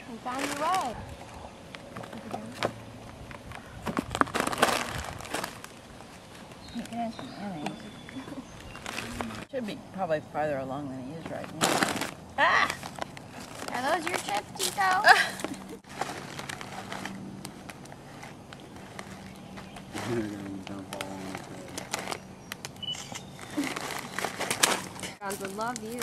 You found your way. Should be probably farther along than he is right now. Ah! Are those your chips, Teco? Browns would love you.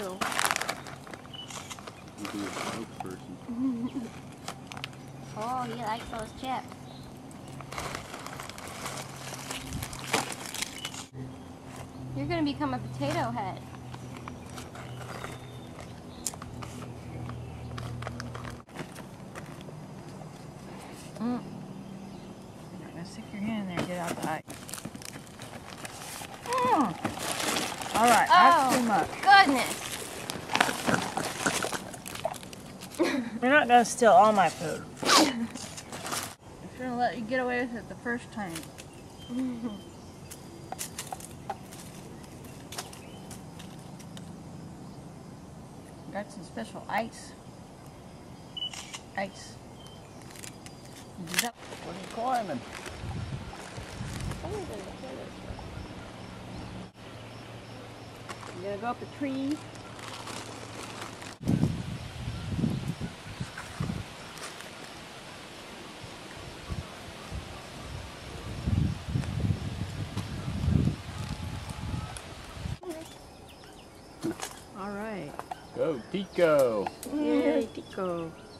You can be a spokesperson. Oh, he likes those chips. You're gonna become a potato head. You're gonna stick your hand in there and get out the ice. All right, that's too much. Goodness. You're not gonna steal all my food. I'm gonna let you get away with it the first time. Got some special ice. Ice. What are you climbing? You gonna go up a tree? All right. Go, Teco! Yay, Teco.